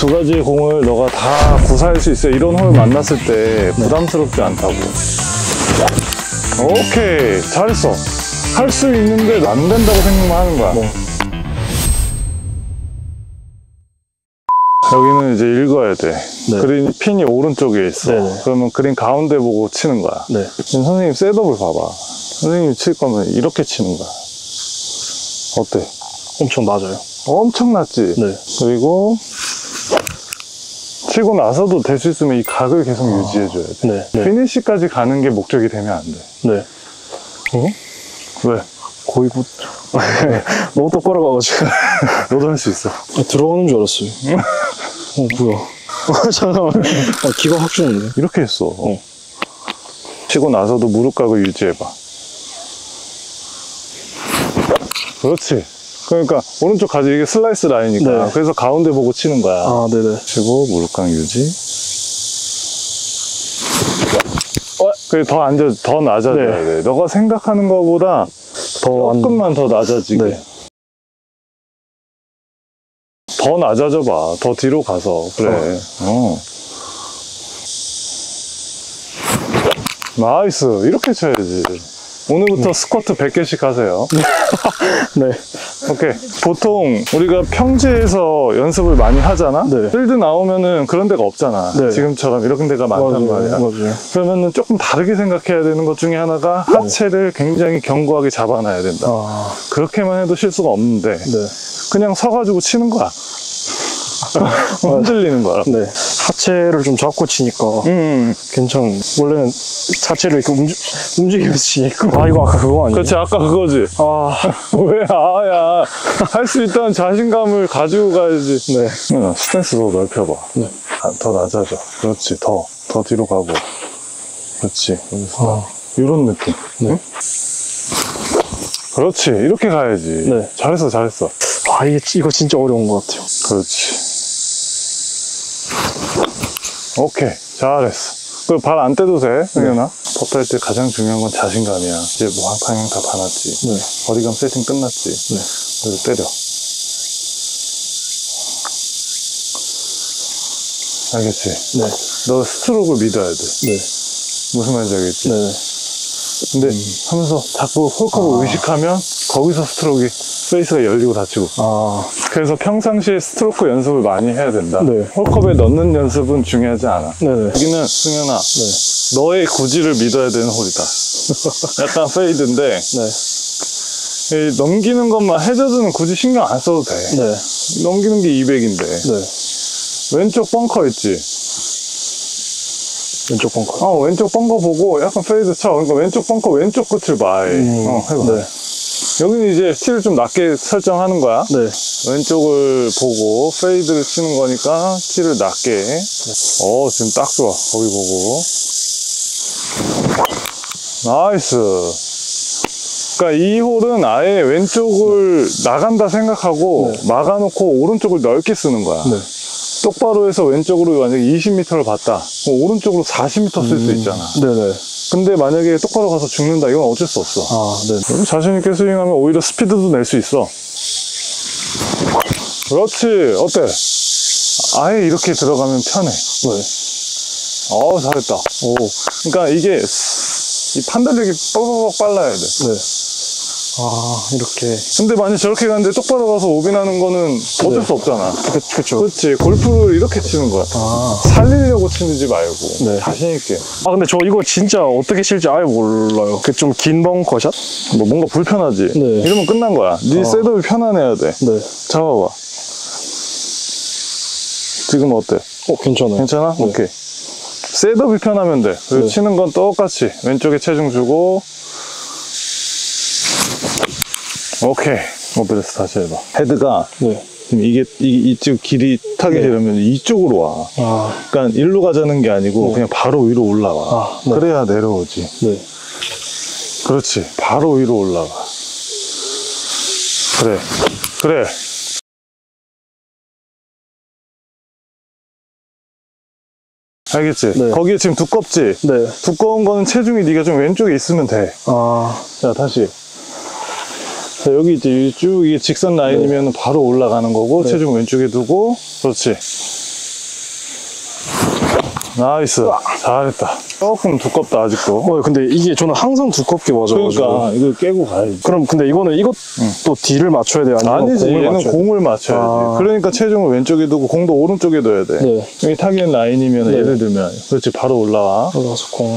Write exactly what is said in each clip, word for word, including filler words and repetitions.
두 가지 공을 너가 다 구사할 수 있어. 이런 홀 만났을 때 부담스럽지 않다고. 오케이, 잘했어. 할 수 있는데 안 된다고 생각만 하는 거야. 네. 여기는 이제 읽어야 돼. 네. 그린 핀이 오른쪽에 있어. 네네. 그러면 그린 가운데 보고 치는 거야. 네. 지금 선생님 셋업을 봐봐. 선생님이 칠 거면 이렇게 치는 거야. 어때? 엄청 낮아요. 엄청 낮지? 네. 그리고 치고 나서도 될 수 있으면 이 각을 계속 아... 유지해줘야 돼. 네. 네. 피니시까지 가는 게 목적이 되면 안 돼. 네. 어? 왜? 거의 곧 너무 똑바로 가가지고. 너도 할 수 있어. 아, 들어가는 줄 알았어요. 어 뭐야. 잠깐만. 아, 기가 확 주는데. 이렇게 했어. 어. 치고 나서도 무릎각을 유지해봐. 그렇지. 그러니까 오른쪽 가지 이게 슬라이스 라인이니까. 네. 그래서 가운데 보고 치는 거야. 아 네네. 치고 무릎각 유지. 어? 그래 더 앉아, 더 낮아져야 네. 돼. 너가 생각하는 것보다 더 조금만 안... 더 낮아지게. 네. 더 낮아져 봐. 더 뒤로 가서. 그래. 어. 어. 나이스. 이렇게 쳐야지. 오늘부터 음. 스쿼트 백 개씩 하세요. 네. 오케이. 보통 우리가 평지에서 연습을 많이 하잖아? 네. 필드 나오면은 그런 데가 없잖아. 네. 지금처럼 이런 데가 많단 맞아요. 말이야. 맞아요. 그러면은 조금 다르게 생각해야 되는 것 중에 하나가 하체를 네. 굉장히 견고하게 잡아놔야 된다. 아. 그렇게만 해도 실수가 없는데 네. 그냥 서가지고 치는 거야. 흔들리는 거야. 네. 하체를 좀 잡고 치니까 음. 괜찮은. 원래는 하체를 이렇게 움직, 움직이면서 치니까. 아, 이거 아까 그거 아니야? 그렇지, 아까 그거지. 아. 왜, 아, 야. 할 수 있다는 자신감을 가지고 가야지. 네. 응, 스탠스 더 넓혀봐. 네. 아, 더 낮아져. 그렇지, 더. 더 뒤로 가고. 그렇지. 아. 이런 느낌. 네. 응? 그렇지. 이렇게 가야지. 네. 잘했어, 잘했어. 아, 이게, 이거 진짜 어려운 것 같아요. 그렇지. 오케이. 잘했어. 그 발 안 떼도 돼, 승현아. 네. 퍼트할 때 가장 중요한 건 자신감이야. 이제 뭐 한 방향 다 봐놨지. 네. 거리감 세팅 끝났지. 네. 그래서 때려. 알겠지? 네. 너 스트로크를 믿어야 돼. 네. 무슨 말인지 알겠지? 네. 근데 음. 하면서 자꾸 홀컵을 아. 의식하면 거기서 스트로크가 페이스가 열리고 닫히고. 아. 그래서 평상시에 스트로크 연습을 많이 해야 된다. 네. 홀컵에 넣는 연습은 중요하지 않아. 네네. 여기는 승현아, 네. 너의 구질을 믿어야 되는 홀이다. 약간 페이드인데 네. 이 넘기는 것만 해저드는 굳이 신경 안 써도 돼. 네. 넘기는 게 이백인데 네. 왼쪽 벙커 있지? 왼쪽 벙커? 어, 왼쪽 벙커 보고 약간 페이드 쳐. 그러니까 왼쪽 벙커 왼쪽 끝을 봐. 음. 어, 해봐. 네. 여기는 이제 티를 좀 낮게 설정하는 거야. 네. 왼쪽을 보고 페이드를 치는 거니까 티를 낮게. 네. 어, 지금 딱 좋아. 거기 보고. 나이스. 그러니까 이 홀은 아예 왼쪽을 네. 나간다 생각하고 네. 막아놓고 오른쪽을 넓게 쓰는 거야. 네. 똑바로 해서 왼쪽으로 만약에 이십 미터를 봤다. 오른쪽으로 사십 미터 쓸 수 음. 있잖아. 네네. 근데 만약에 똑바로 가서 죽는다, 이건 어쩔 수 없어. 아, 네. 자신있게 스윙하면 오히려 스피드도 낼 수 있어. 그렇지. 어때? 아예 이렇게 들어가면 편해. 네. 어우, 잘했다. 오. 그러니까 이게 이 판단력이 뻑뻑 빨라야 돼. 네. 아, 이렇게. 근데 만약 저렇게 가는데 똑바로 가서 오빈하는 거는 어쩔 네. 수 없잖아. 그, 그쵸. 그렇지. 골프를 이렇게 치는 거야. 아. 살리려고 치는지 말고. 네. 자신있게. 아, 근데 저 이거 진짜 어떻게 칠지 아예 몰라요. 그 좀 긴 벙커샷? 뭐 뭔가 불편하지? 네. 이러면 끝난 거야. 네 아. 셋업이 편안해야 돼. 네. 잡아봐. 지금 어때? 어, 괜찮아요. 괜찮아? 네. 오케이. 셋업이 편하면 돼. 그리고 네. 치는 건 똑같이. 왼쪽에 체중 주고. 오케이. 오브레스 다시 해봐. 헤드가 네. 지금 이게 이, 이쪽 길이 타게 네. 되려면 이쪽으로 와. 아. 그러니까 일로 가자는 게 아니고 네. 그냥 바로 위로 올라와. 아, 네. 그래야 내려오지. 네. 그렇지. 바로 위로 올라가. 그래. 그래. 알겠지? 네. 거기에 지금 두껍지? 네. 두꺼운 거는 체중이 네가 좀 왼쪽에 있으면 돼. 아. 자, 다시. 자, 여기 이제 쭉 이게 직선 라인이면 네. 바로 올라가는 거고, 네. 체중 왼쪽에 두고, 그렇지. 나이스. 잘했다. 조금 두껍다, 아직도. 어, 근데 이게 저는 항상 두껍게 맞아가지고. 그러니까, 이거 깨고 가야지. 그럼 근데 이거는 이것도 D를 맞춰야 돼요? 아니면 아니지, 공을 얘는 맞춰야 공을 맞춰야지. 아. 그러니까 체중을 왼쪽에 두고 공도 오른쪽에 둬야 돼. 네. 여기 타겟 라인이면 네. 예를 들면, 그렇지, 바로 올라와. 올라가서 공.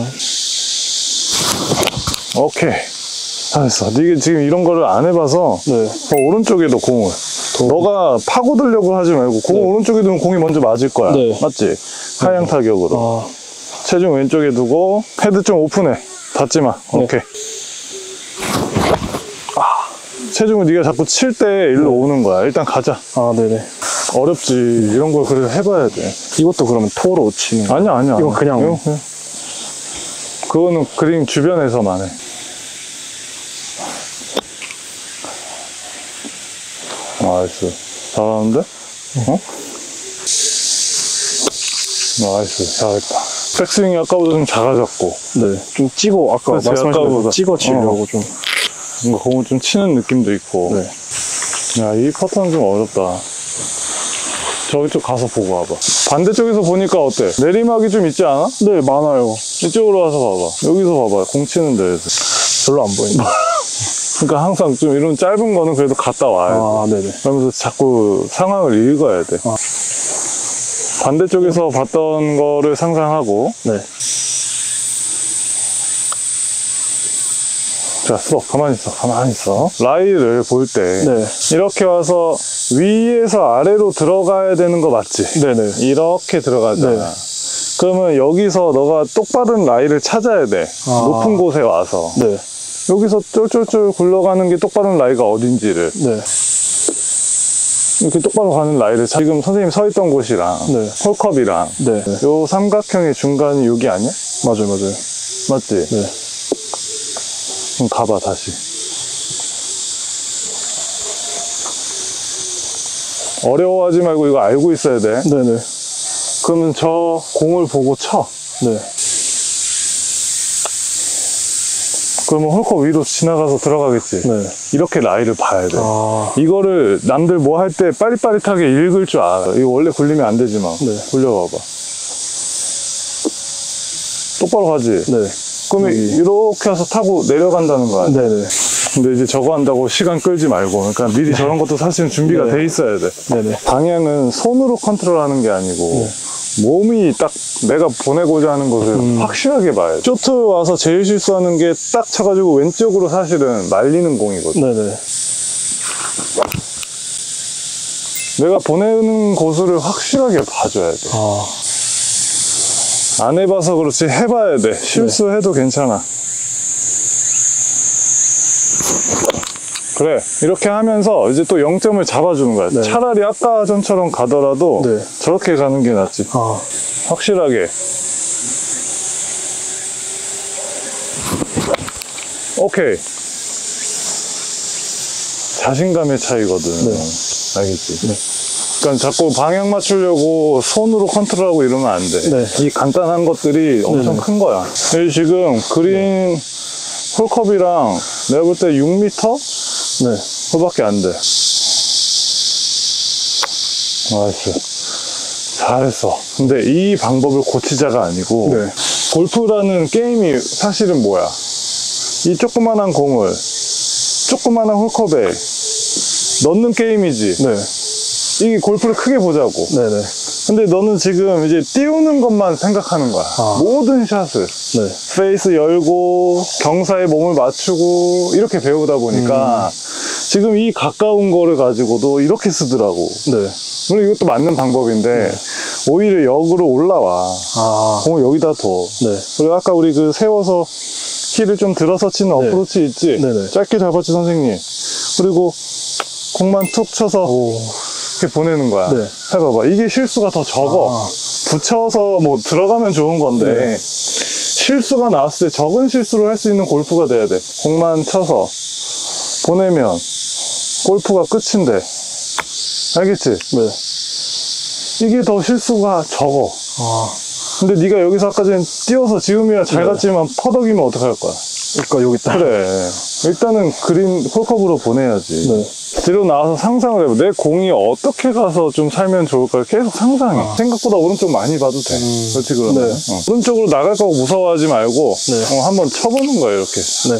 오케이. 잘했어. 네가 지금 이런 거를 안 해봐서, 네. 더 오른쪽에도 공을. 너가 파고들려고 하지 말고, 공 네. 오른쪽에 두면 공이 먼저 맞을 거야. 네. 맞지? 하향 타격으로. 아, 체중 왼쪽에 두고, 헤드 좀 오픈해. 닫지 마. 네. 오케이. 아, 체중을 네가 자꾸 칠 때 일로 오는 거야. 일단 가자. 아, 네네. 어렵지. 이런 걸 그래도 해봐야 돼. 이것도 그러면 토로 치는 거. 아니야, 아니야. 이건 그냥- 이거 그냥. 그거는 그림 주변에서만 해. 나이스. 잘하는데? 어? 나이스. 잘했다. 백스윙이 아까보다 좀 작아졌고. 네. 좀 찍어, 아까 그렇지, 말씀하신 아까보다. 대로 찍어 치려고 좀. 뭔가 공을 좀 치는 느낌도 있고. 네. 야, 이 퍼터는 좀 어렵다. 저기 쪽 가서 보고 와봐. 반대쪽에서 보니까 어때? 내리막이 좀 있지 않아? 네, 많아요. 이쪽으로 와서 봐봐. 여기서 봐봐. 공 치는 데에서. 별로 안 보인다. 그러니까 항상 좀 이런 짧은 거는 그래도 갔다 와야 돼. 아, 네네. 그러면서 자꾸 상황을 읽어야 돼. 아. 반대쪽에서 봤던 거를 상상하고. 네. 자, 스톱. 가만히 있어. 가만히 있어. 라이를 볼 때. 네. 이렇게 와서 위에서 아래로 들어가야 되는 거 맞지? 네네. 이렇게 들어가잖아. 네. 그러면 여기서 너가 똑바른 라이를 찾아야 돼. 아. 높은 곳에 와서. 네. 여기서 쫄쫄쫄 굴러가는 게 똑바른 라이가 어딘지를. 네. 이렇게 똑바로 가는 라이를 찾- 지금 선생님 서 있던 곳이랑 네. 홀컵이랑 네. 요 삼각형의 중간이 여기 아니야? 맞아요, 맞아요. 맞지? 네. 그럼 가봐 다시. 어려워하지 말고 이거 알고 있어야 돼. 네네. 그러면 저 공을 보고 쳐. 네. 그러면 홀컵 위로 지나가서 들어가겠지. 네. 이렇게 라이를 봐야 돼. 아, 이거를 남들 뭐 할 때 빠릿빠릿하게 읽을 줄 알아. 이거 원래 굴리면 안 되지만. 네. 굴려봐봐. 똑바로 가지. 네. 그러면 여기. 이렇게 해서 타고 내려간다는 거야. 네네. 근데 이제 저거 한다고 시간 끌지 말고. 그러니까 미리 저런 것도 사실은 준비가 네. 돼 있어야 돼. 네네. 방향은 손으로 컨트롤하는 게 아니고 네. 몸이 딱 내가 보내고자 하는 것을 음. 확실하게 봐야 돼. 쇼트 와서 제일 실수하는 게 딱 쳐가지고 왼쪽으로 사실은 말리는 공이거든. 네네. 내가 보내는 곳을 확실하게 봐줘야 돼. 아, 안 해봐서 그렇지 해봐야 돼. 실수해도 괜찮아. 그래, 이렇게 하면서 이제 또 영 점을 잡아주는 거야. 네. 차라리 아까 전처럼 가더라도 네. 저렇게 가는 게 낫지. 아, 확실하게. 오케이. 자신감의 차이거든. 네. 알겠지? 그러니까 자꾸 방향 맞추려고 손으로 컨트롤하고 이러면 안 돼. 네. 이 간단한 것들이 엄청 네네. 큰 거야. 여기 지금 그린 홀컵이랑 내가 볼 때 육 미터? 네. 그거밖에 안 돼. 나이스. 잘했어. 근데 이 방법을 고치자가 아니고 네. 골프라는 게임이 사실은 뭐야? 이 조그만한 공을 조그만한 홀컵에 넣는 게임이지. 네. 이 골프를 크게 보자고. 네네. 근데 너는 지금 이제 띄우는 것만 생각하는 거야. 아. 모든 샷을. 네. 페이스 열고 경사에 몸을 맞추고 이렇게 배우다 보니까 지금 이 가까운 거를 가지고도 이렇게 쓰더라고. 네. 물론 이것도 맞는 방법인데 오히려 역으로 올라와. 아, 공을 여기다 둬. 네. 그리고 아까 우리 그 세워서 힐을 좀 들어서 치는 네. 어프로치 있지? 네네. 짧게 잡았지 선생님. 그리고 공만 툭 쳐서 오. 이렇게 보내는 거야. 네. 해봐봐. 이게 실수가 더 적어. 아. 붙여서 뭐 들어가면 좋은 건데 네. 실수가 나왔을 때 적은 실수를 할 수 있는 골프가 돼야 돼. 공만 쳐서 보내면 골프가 끝인데. 알겠지? 네. 이게 더 실수가 적어. 아, 근데 네가 여기서 아까 전에 띄워서 지금이야 잘 네. 갔지만 퍼덕이면 어떡할 거야? 그러니까 여기 딱. 그래. 일단은 그린 홀컵으로 보내야지. 네. 뒤로 나와서 상상을 해봐. 내 공이 어떻게 가서 좀 살면 좋을까 계속 상상해. 아. 생각보다 오른쪽 많이 봐도 돼. 음. 그렇지, 그러면. 네. 어. 오른쪽으로 나갈 거고 무서워하지 말고, 네. 어, 한번 쳐보는 거야, 이렇게. 네.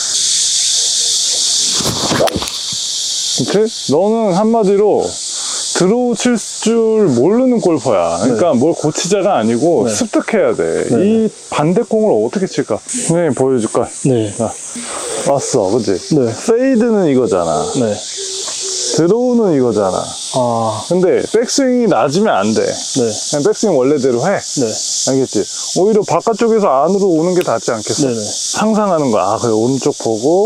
그치? 너는 한마디로 드로우 칠 줄 모르는 골퍼야. 그러니까 네. 뭘 고치자가 아니고 네. 습득해야 돼. 네. 이 반대공을 어떻게 칠까? 선생님 보여줄까? 네. 자, 왔어, 그치? 네. 페이드는 이거잖아. 네. 드로우는 이거잖아. 아. 근데 백스윙이 낮으면 안 돼. 네. 그냥 백스윙 원래대로 해. 네. 알겠지? 오히려 바깥쪽에서 안으로 오는 게 낫지 않겠어? 네네. 상상하는 거야. 아, 그래, 오른쪽 보고.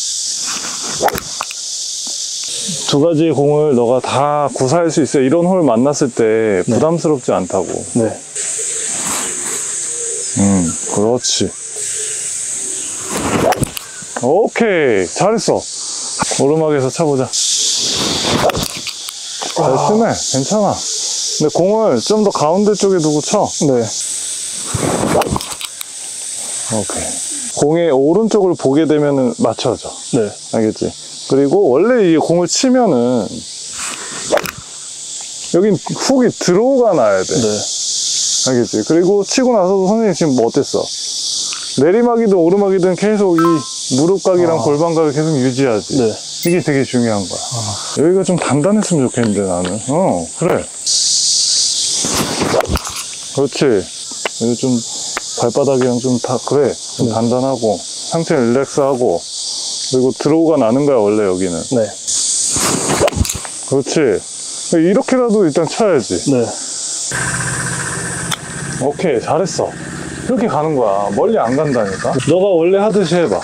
두 가지의 공을 너가 다 구사할 수 있어. 이런 홀 만났을 때 부담스럽지 않다고. 네. 음, 그렇지. 오케이. 잘했어. 오르막에서 쳐보자. 잘 치네. 괜찮아. 근데 공을 좀 더 가운데 쪽에 두고 쳐. 네. 오케이. 공의 오른쪽을 보게 되면은 맞춰져. 네. 알겠지? 그리고 원래 이 공을 치면은 여긴 훅이 들어오가 나야 돼. 네. 알겠지? 그리고 치고 나서도 선생님 지금 뭐 어땠어? 내리막이든 오르막이든 계속 이 무릎각이랑 아. 골반각을 계속 유지하지. 네. 이게 되게 중요한 거야. 아. 여기가 좀 단단했으면 좋겠는데 나는. 어, 그래. 그렇지. 여기 좀 발바닥이랑 좀 다 그래. 좀 네. 단단하고 상체 릴렉스하고 그리고 드로우가 나는 거야 원래 여기는. 네. 그렇지. 이렇게라도 일단 쳐야지. 네. 오케이, 잘했어. 이렇게 가는 거야. 멀리 안 간다니까. 너가 원래 하듯이 해봐.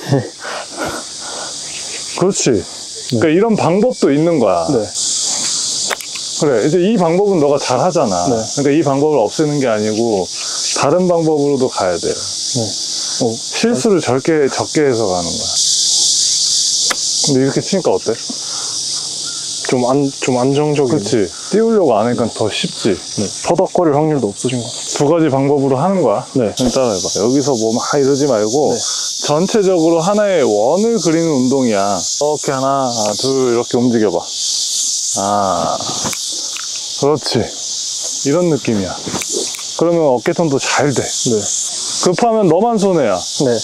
그렇지. 그러니까 이런 방법도 있는 거야. 네. 그래, 이제 이 방법은 너가 잘 하잖아. 네. 그러니까 이 방법을 없애는 게 아니고 다른 방법으로도 가야 돼. 네. 어. 실수를 적게, 적게 해서 가는 거야. 근데 이렇게 치니까 어때? 좀 안, 좀 안정적인. 그렇지. 띄우려고 안 하니까 더 쉽지. 네. 터덕거릴 확률도 없어진 것 같아요. 두 가지 방법으로 하는 거야. 네. 좀 따라해봐. 여기서 뭐 막 이러지 말고 네. 전체적으로 하나의 원을 그리는 운동이야. 이렇게 하나, 둘 이렇게 움직여봐. 아, 그렇지. 이런 느낌이야. 그러면 어깨턴도 잘 돼. 네. 급하면 너만 손해야. 네.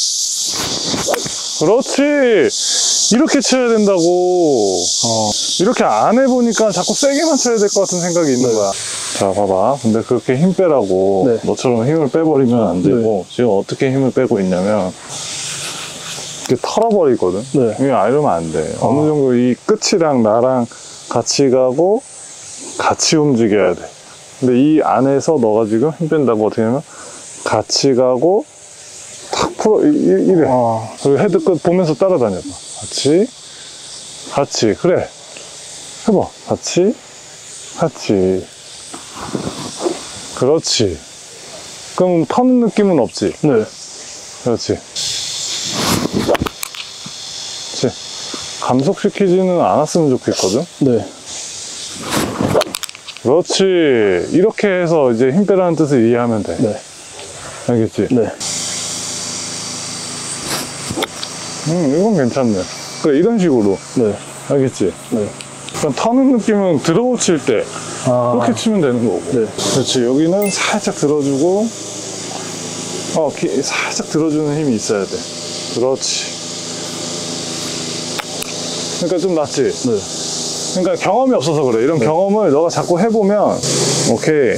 그렇지. 이렇게 쳐야 된다고. 어. 이렇게 안 해보니까 자꾸 세게만 쳐야 될 것 같은 생각이 있는 네. 거야. 자, 봐봐. 근데 그렇게 힘 빼라고 네. 너처럼 힘을 빼버리면 안 되고 지금 어떻게 힘을 빼고 있냐면 이렇게 털어버리거든. 네. 이게 이러면 안 돼. 아. 어느 정도 이 끝이랑 나랑 같이 가고 같이 움직여야 돼. 근데 이 안에서 너가 지금 힘 뺀다고 어떻게 하냐면 같이 가고 탁 풀어. 이, 이, 이래. 아. 그리고 헤드 끝 보면서 따라다녀봐. 같이, 같이. 그래. 해봐. 같이, 같이. 그렇지. 그럼 터는 느낌은 없지? 네. 그렇지. 그렇지. 감속시키지는 않았으면 좋겠거든? 네. 그렇지. 이렇게 해서 이제 힘 빼라는 뜻을 이해하면 돼. 네. 알겠지? 네. 음, 이건 괜찮네. 그래, 이런 식으로. 네. 알겠지? 네. 그럼 터는 느낌은 드로우 칠 때 아. 이렇게 치면 되는 거고. 네. 그렇지. 여기는 살짝 들어주고, 어, 기, 살짝 들어주는 힘이 있어야 돼. 그렇지. 그러니까 좀 낫지? 네. 그러니까 경험이 없어서 그래. 이런 네. 경험을 너가 자꾸 해보면, 오케이.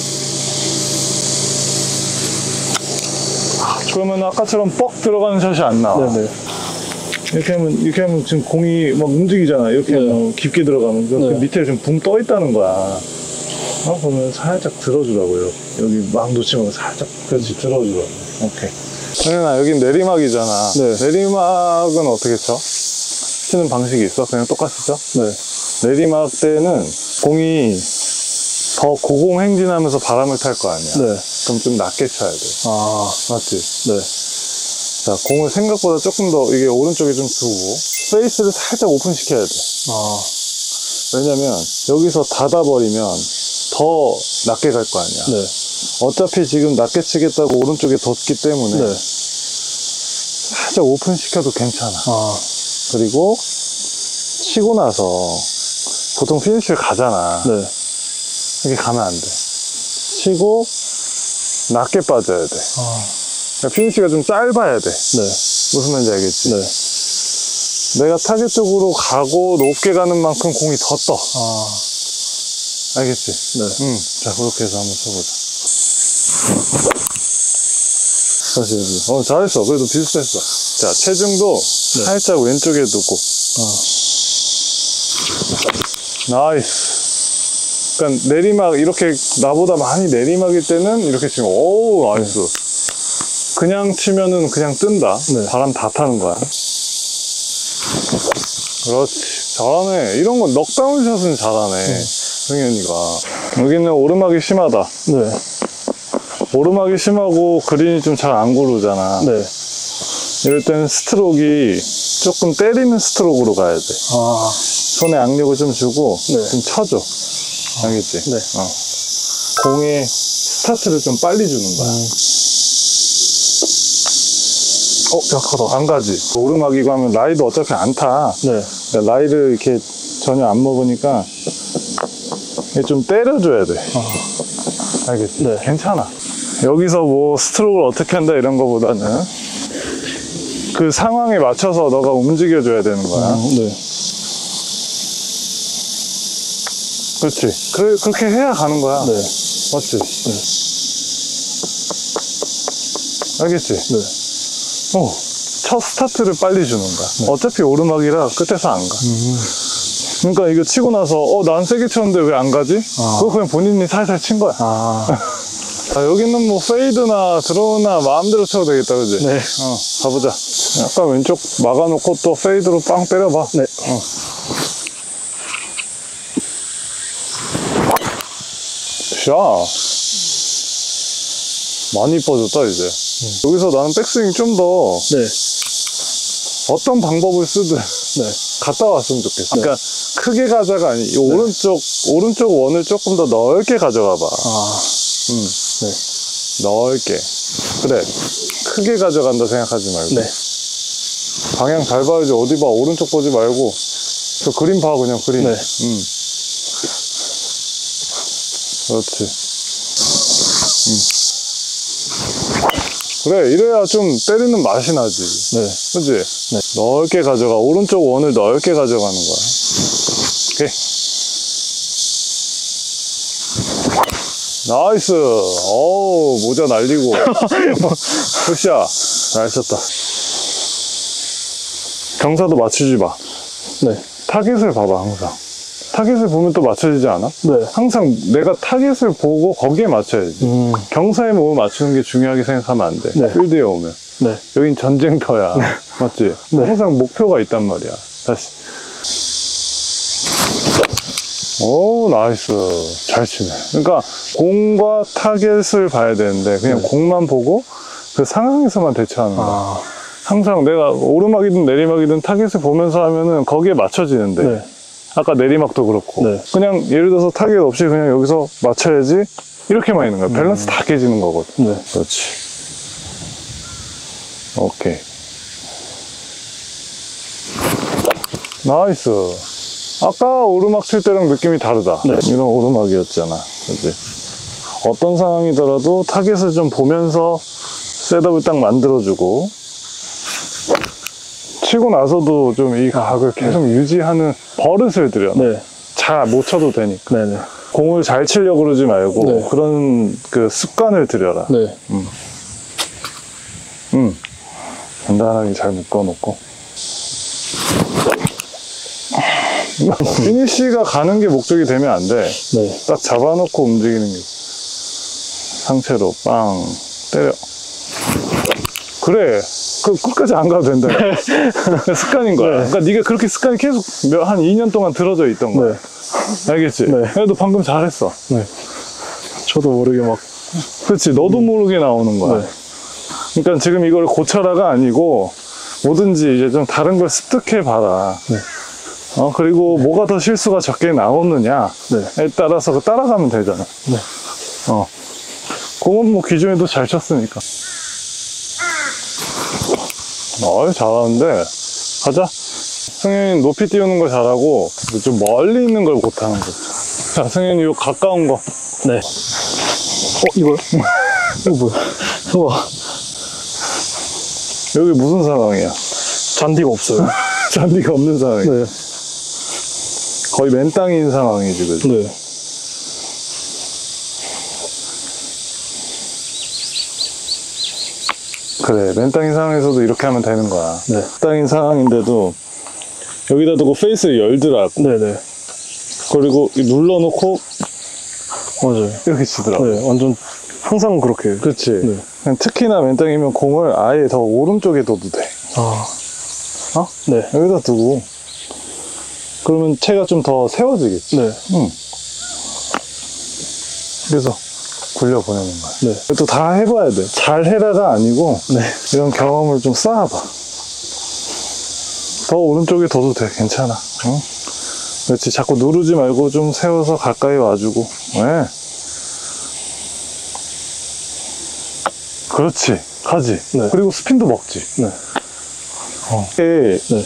그러면 아까처럼 뻑 들어가는 샷이 안 나와. 네네. 이렇게 하면, 이렇게 하면 지금 공이 막 움직이잖아. 이렇게 네. 하면 깊게 들어가면. 그 네. 밑에 좀 붕 떠 있다는 거야. 어, 그러면 살짝 들어주라고요. 여기 막 놓지 말고 살짝, 그렇지, 들어주라고. 오케이. 그러나 여긴 내리막이잖아. 네. 내리막은 어떻게 쳐? 치는 방식이 있어? 그냥 똑같이 쳐? 네. 내리막 때는 공이 더 고공행진하면서 바람을 탈 거 아니야. 네. 그럼 좀 낮게 쳐야 돼. 아. 맞지? 네. 자, 공을 생각보다 조금 더 이게 오른쪽에 좀 두고 페이스를 살짝 오픈시켜야 돼. 아. 왜냐면 여기서 닫아버리면 더 낮게 갈 거 아니야. 네. 어차피 지금 낮게 치겠다고 오른쪽에 뒀기 때문에 네. 살짝 오픈시켜도 괜찮아. 아. 그리고 치고 나서 보통 피니쉬를 가잖아. 네. 이렇게 가면 안 돼. 치고 낮게 빠져야 돼. 아. 그러니까 피니쉬가 좀 짧아야 돼. 네. 무슨 말인지 알겠지? 네. 내가 타겟 쪽으로 가고 높게 가는 만큼 공이 더 떠. 아. 알겠지? 네. 응. 자, 그렇게 해서 한번 쳐보자. 다시 해보자. 어, 잘했어. 그래도 비슷했어. 자, 체중도 네. 살짝 왼쪽에 두고. 아. 나이스. 그러니까 내리막, 이렇게 나보다 많이 내리막일 때는 이렇게 치면, 오우, 나이스. 네. 그냥 치면은 그냥 뜬다. 네. 바람 다 타는 거야. 그렇지. 잘하네. 이런 건 넉다운 샷은 잘하네. 네. 승현이가. 여기는 오르막이 심하다. 네. 오르막이 심하고 그린이 좀 잘 안 구르잖아. 네. 이럴 때는 스트로크가 조금 때리는 스트로크로 가야 돼. 아. 손에 악력을 좀 주고 네. 좀 쳐줘. 알겠지? 네. 어. 공에 스타트를 좀 빨리 주는 거야. 음. 어, 약하다. 안 가지. 오르막이고 하면 라이도 어차피 안 타. 네. 그러니까 라이를 이렇게 전혀 안 먹으니까 좀 때려줘야 돼. 아. 알겠지? 네. 괜찮아. 여기서 뭐 스트로크를 어떻게 한다 이런 거보다는 그 상황에 맞춰서 너가 움직여줘야 되는 거야. 음, 네. 그렇지. 그, 그렇게 해야 가는 거야. 네. 맞지? 네. 알겠지? 네. 어, 첫 스타트를 빨리 주는 거야. 네. 어차피 오르막이라 끝에서 안 가. 음. 그러니까 이거 치고 나서 어, 난 세게 쳤는데 왜 안 가지? 아. 그거 그냥 본인이 살살 친 거야. 아. 아, 여기는 뭐 페이드나 드로우나 마음대로 쳐도 되겠다, 그지? 네. 어, 가보자. 약간 왼쪽 막아놓고 또 페이드로 빵 때려봐. 네. 어. 샷. 많이 이뻐졌다, 이제. 음. 여기서 나는 백스윙 좀 더 네. 어떤 방법을 쓰든 네. 갔다 왔으면 좋겠어. 네. 그러니까 크게 가자가 아니, 이 네. 오른쪽, 오른쪽 원을 조금 더 넓게 가져가 봐. 아. 음. 네. 넓게. 그래. 크게 가져간다 생각하지 말고. 네. 방향 잘 봐야지. 어디 봐. 오른쪽 보지 말고. 저 그림 봐, 그냥 그림. 네. 음. 그렇지. 음. 그래, 이래야 좀 때리는 맛이 나지. 네. 그치? 네. 넓게 가져가. 오른쪽 원을 넓게 가져가는 거야. 오케이. 나이스. 어우, 모자 날리고. 굿샷. 잘 쳤다. 경사도 맞추지 마. 네. 타겟을 봐봐, 항상. 타겟을 보면 또 맞춰지지 않아? 네. 항상 내가 타겟을 보고 거기에 맞춰야지. 음. 경사에 몸을 맞추는 게 중요하게 생각하면 안 돼. 네. 필드에 오면. 네. 여긴 전쟁터야. 맞지? 네. 항상 목표가 있단 말이야. 다시. 오, 나이스. 잘 치네. 그러니까 공과 타겟을 봐야 되는데 그냥 네. 공만 보고 그 상황에서만 대처하는 거야. 아. 항상 내가 오르막이든 내리막이든 타겟을 보면서 하면은 거기에 맞춰지는데 네. 아까 내리막도 그렇고 네. 그냥 예를 들어서 타겟 없이 그냥 여기서 맞춰야지 이렇게만 있는 거야. 밸런스 다 깨지는 거거든. 네. 그렇지. 오케이. 나이스. 아까 오르막 칠 때랑 느낌이 다르다. 네. 이런 오르막이었잖아. 그치? 어떤 상황이더라도 타겟을 좀 보면서 셋업을 딱 만들어주고 치고 나서도 좀 이 각을 계속 유지하는 버릇을 들여. 네. 잘 못 쳐도 되니까. 네네. 공을 잘 치려고 그러지 말고 네. 그런 그 습관을 들여라. 네. 음. 음. 간단하게 잘 묶어놓고. 피니쉬가 가는 게 목적이 되면 안 돼. 네. 딱 잡아놓고 움직이는 게. 상체로 빵 때려. 그래. 그 끝까지 안 가도 된다. 습관인 거야. 네. 그러니까 네가 그렇게 습관이 계속 몇, 한 이 년 동안 들어져 있던 거야. 네. 알겠지? 네. 그래도 방금 잘했어. 네. 저도 모르게 막. 그렇지. 너도 모르게 나오는 거야. 네. 그러니까 지금 이걸 고쳐라가 아니고 뭐든지 이제 좀 다른 걸 습득해 봐라. 네. 어, 그리고 뭐가 더 실수가 적게 나오느냐에 네. 따라서 그 따라가면 되잖아. 네. 어. 그건 뭐 기존에도 잘 쳤으니까. 어이, 잘하는데. 가자. 승현이 높이 띄우는 거 잘하고 좀 멀리 있는 걸 못하는 거죠. 자, 승현이 요 가까운 거. 네. 어, 이거요? 이거 뭐야? 봐봐. 여기 무슨 상황이야? 잔디가 없어요. 잔디가 없는 상황이야. 네. 거의 맨 땅인 상황이지, 그지? 네. 그래, 맨 땅인 상황에서도 이렇게 하면 되는 거야. 네. 땅인 상황인데도 여기다 두고 페이스를 열더라고. 네네. 그리고 눌러놓고 맞아요. 이렇게 치더라고. 네, 완전 항상 그렇게. 그렇지. 네. 그냥 특히나 맨 땅이면 공을 아예 더 오른쪽에 둬도 돼. 아. 어? 네. 여기다 두고. 그러면 채가 좀 더 세워지겠지. 네. 응. 그래서 굴려보내는 거야. 네. 또 다 해봐야 돼. 잘 해라가 아니고 네. 이런 경험을 좀 쌓아봐. 더 오른쪽에 둬도 돼. 괜찮아. 응? 그렇지. 자꾸 누르지 말고 좀 세워서 가까이 와주고. 네. 그렇지. 가지. 네. 그리고 스핀도 먹지. 네. 어. 이게 네.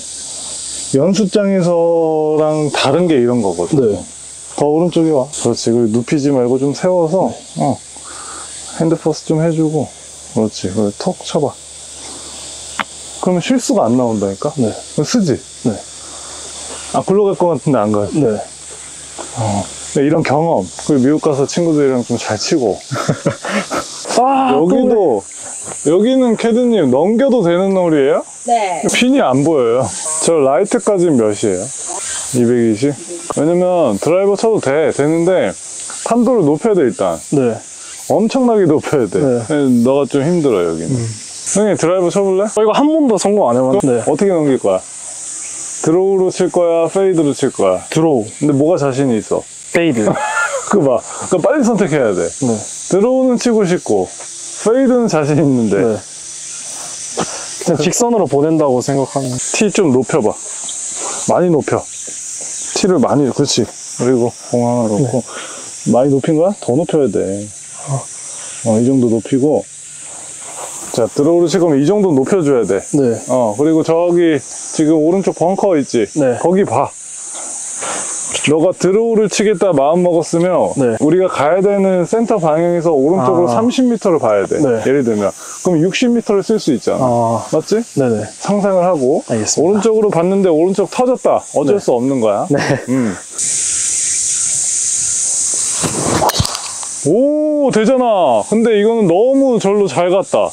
연습장에서랑 다른 게 이런 거거든. 네. 더 오른쪽에 와. 그렇지. 그리고 눕히지 말고 좀 세워서, 어. 핸드퍼스 좀 해주고. 그렇지. 그리고 톡 쳐봐. 그러면 실수가 안 나온다니까? 네. 그럼 쓰지? 네. 아, 굴러갈 것 같은데 안 가요. 네. 어. 이런 경험. 그리고 미국 가서 친구들이랑 좀 잘 치고. 아, 여기도, 여기는 캐드님 넘겨도 되는 홀이에요? 네. 핀이 안 보여요. 저 라이트까지는 몇이에요? 이백이십? 왜냐면 드라이버 쳐도 돼. 되는데 탄도를 높여야 돼 일단. 네. 엄청나게 높여야 돼. 네. 너가 좀 힘들어 여기는. 음. 형님 드라이버 쳐볼래? 어, 이거 한 번도 성공 안 해봤는데. 어떻게 넘길 거야? 드로우로 칠 거야? 페이드로 칠 거야? 드로우. 근데 뭐가 자신이 있어? 페이드. 그거 봐. 그거 빨리 선택해야 돼. 네. 드로우는 치고 싶고 페이드는 자신 있는데 네. 그냥 직선으로 보낸다고 생각하면. 티 좀 높여봐. 많이 높여. 티를 많이, 그렇지. 그리고 공 하나 놓고. 네. 많이 높인 거야? 더 높여야 돼. 어, 이 정도 높이고. 자, 드로우를 칠 거면 이 정도 높여줘야 돼. 네. 어, 그리고 저기, 지금 오른쪽 벙커 있지? 네. 거기 봐. 너가 드로우를 치겠다 마음 먹었으면 네. 우리가 가야 되는 센터 방향에서 오른쪽으로 아. 삼십 미터를 봐야 돼. 네. 예를 들면. 그럼 육십 미터를 쓸 수 있잖아. 아. 맞지? 네네. 상상을 하고 알겠습니다. 오른쪽으로 봤는데 오른쪽 터졌다. 어쩔 네. 수 없는 거야. 네. 음. 오, 되잖아. 근데 이거는 너무 절로 잘 갔다.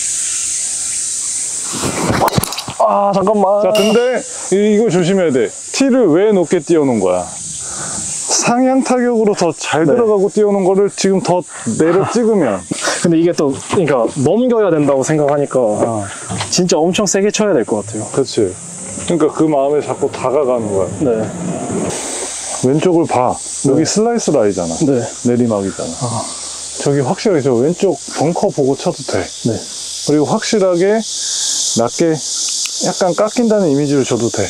아, 잠깐만. 자, 근데 이- 이거 조심해야 돼. 티를 왜 높게 띄워놓은 거야? 상향 타격으로 더 잘 네. 들어가고 띄워놓은 거를 지금 더 내려 찍으면. 근데 이게 또, 그러니까 넘겨야 된다고 생각하니까 아, 진짜 엄청 세게 쳐야 될 것 같아요. 그렇지. 그러니까 그 마음에 자꾸 다가가는 거야. 네. 왼쪽을 봐. 여기 네. 슬라이스 라이잖아. 네. 내리막이잖아. 아. 저기 확실하게 저 왼쪽 벙커 보고 쳐도 돼. 네. 그리고 확실하게 낮게 약간 깎인다는 이미지를 줘도 돼.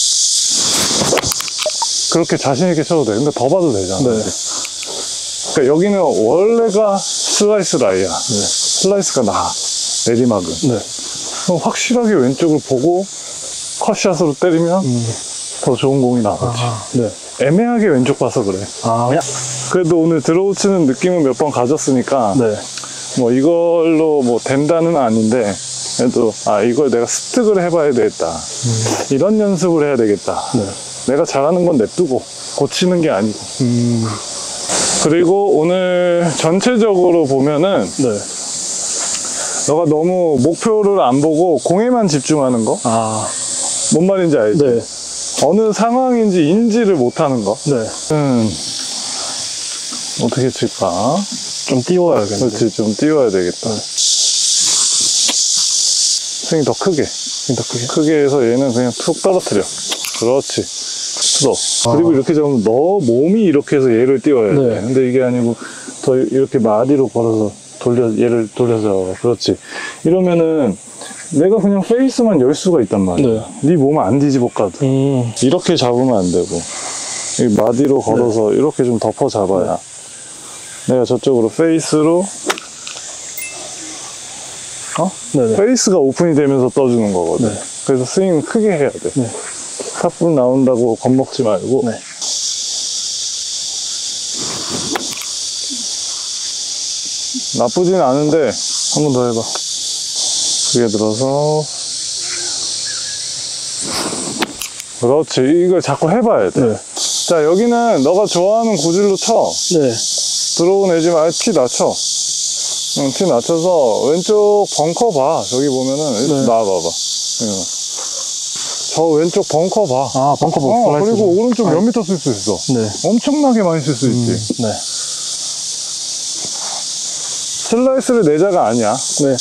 그렇게 자신있게 쳐도 돼. 근데 더 봐도 되잖아. 네. 그러니까 여기는 원래가 슬라이스 라이야. 네. 슬라이스가 나아. 내리막은. 네. 그럼 확실하게 왼쪽을 보고 컷샷으로 때리면 음. 더 좋은 공이 나오지. 아, 네. 애매하게 왼쪽 봐서 그래. 아, 그냥. 그래도 오늘 드로우 치는 느낌은 몇 번 가졌으니까 네. 뭐 이걸로 뭐 된다는 아닌데 그래도 아 이걸 내가 습득을 해봐야 되겠다. 음. 이런 연습을 해야 되겠다. 네. 내가 잘하는 건 냅두고 고치는 게 아니고. 음. 그리고 오늘 전체적으로 보면은 네. 너가 너무 목표를 안 보고 공에만 집중하는 거? 아. 뭔 말인지 알지? 네. 어느 상황인지 인지를 못하는 거? 네. 음, 어떻게 칠까? 좀 띄워야겠네. 그렇지, 좀 띄워야 되겠다. 네. 스윙 더 크게. 더 크게. 크게 해서 얘는 그냥 툭 떨어뜨려. 그렇지. 너. 아. 그리고 이렇게 잡으면 너 몸이 이렇게 해서 얘를 띄워야 돼. 네. 근데 이게 아니고 더 이렇게 마디로 걸어서 돌려, 얘를 돌려서. 그렇지. 이러면은 내가 그냥 페이스만 열 수가 있단 말이야. 네. 네 몸을 안 뒤집어 까도. 음. 이렇게 잡으면 안 되고. 이 마디로 걸어서 네. 이렇게 좀 덮어 잡아야. 내가 저쪽으로 페이스로 어? 네네. 페이스가 오픈이 되면서 떠주는 거거든. 네. 그래서 스윙 크게 해야 돼. 네. 탑볼 나온다고 겁먹지 말고. 네. 나쁘진 않은데 한 번 더 해봐. 크게 들어서. 그렇지. 이걸 자꾸 해봐야 돼. 네. 자, 여기는 너가 좋아하는 구질로 쳐. 네. 들어오 내지 말고 티 낮춰. 응, 티 낮춰서 왼쪽 벙커 봐. 저기 보면은 네. 나와봐봐. 응. 저 왼쪽 벙커 봐. 아, 벙커 벙커. 어, 슬라이스. 그리고 오른쪽 몇 아. 미터 쓸 수 있어. 네. 엄청나게 많이 쓸 수 있지. 네. 슬라이스를 내자가 아니야. 네.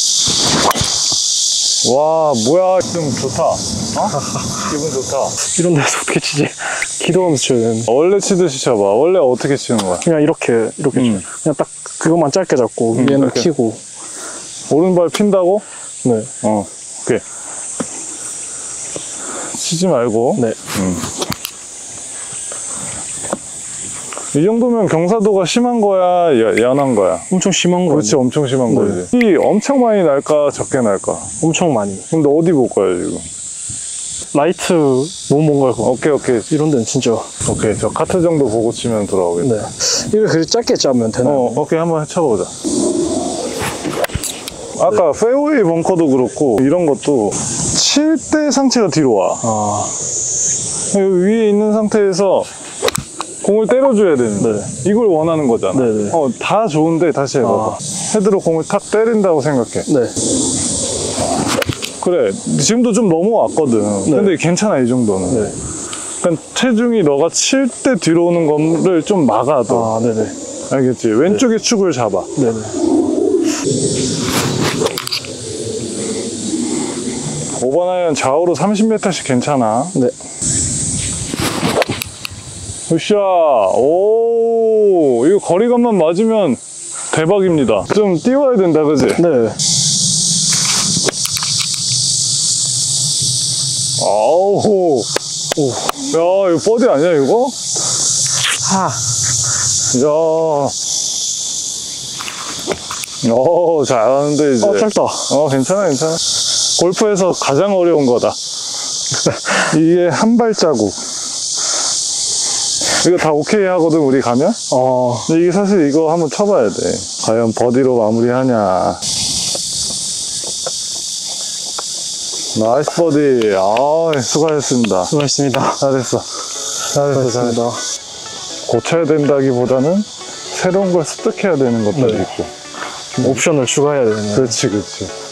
와, 뭐야. 좀 좋다. 어? 기분 좋다. 이런 데서 어떻게 치지? 기도하면서 쳐야 되는데. 원래 치듯이 쳐봐. 원래 어떻게 치는 거야? 그냥 이렇게, 이렇게 음. 쳐요. 그냥 딱 그것만 짧게 잡고, 음, 위에는 이렇게. 키고. 오른발 핀다고? 네. 어, 오케이. 치지 말고. 네. 이 정도면 경사도가 심한 거야, 야- 연한 거야? 엄청 심한 거. 그렇지, 엄청 심한 네. 거지. 이 엄청 많이 날까, 적게 날까? 엄청 많이. 근데 어디 볼 거야, 지금? 라이트 너무 뭔가 그거. 오케이, 오케이. 이런 데는 진짜. 오케이, 저 카트 정도 보고 치면 돌아오겠다. 네. 이걸 그렇게 짧게 짜면 되나요? 어, 오케이, 한번 쳐보자. 아까 페어웨이 벙커도 그렇고, 이런 것도 칠 때 상체가 뒤로 와. 아, 여기 위에 있는 상태에서 공을 때려줘야 되는데 이걸 원하는 거잖아. 네네. 어, 다 좋은데 다시 해봐봐. 아. 헤드로 공을 탁 때린다고 생각해. 네. 그래, 지금도 좀 넘어왔거든. 근데 괜찮아, 이 정도는. 네. 그러니까 체중이 너가 칠 때 뒤로 오는 거를 좀 막아도. 아, 네네. 알겠지? 왼쪽에 축을 잡아. 네네. 오버나이언 좌우로 삼십 미터씩 괜찮아. 네. 굿샷. 오, 이거 거리감만 맞으면 대박입니다. 좀 띄워야 된다, 그지? 네. 아우, 오. 야, 이거 버디 아니야, 이거? 하. 야. 어, 잘하는데, 이제. 어, 짧다. 어, 괜찮아, 괜찮아. 골프에서 가장 어려운 거다. 이게 한 발자국. 이거 다 오케이 하거든, 우리 가면? 어, 근데 이게 사실 이거 한번 쳐봐야 돼. 과연 버디로 마무리하냐. 나이스 버디. 아, 수고하셨습니다. 수고하셨습니다. 잘했어. 잘했어, 잘했어. 수고하셨습니다. 고쳐야 된다기보다는 새로운 걸 습득해야 되는 것들이 네. 있고. 옵션을 추가해야 되네요. 그렇지, 그렇지.